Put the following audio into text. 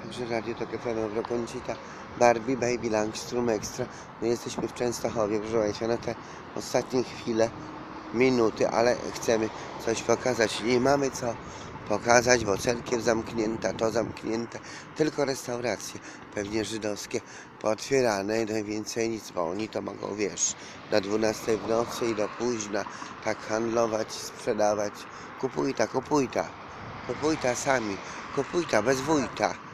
Także Radio Tok FM, Euroconsita, Barbie, Baby Langstrom Extra. My jesteśmy w Częstochowie, proszę Państwa, na te ostatnie chwile, minuty, ale chcemy coś pokazać. Nie mamy co pokazać, bo cerkiew zamknięta, to zamknięte, tylko restauracje, pewnie żydowskie, pootwierane, najwięcej nic, bo oni to mogą, wiesz, do 12 w nocy i do późna tak handlować, sprzedawać. Kupuj ta sami, kupuj ta bez wójta.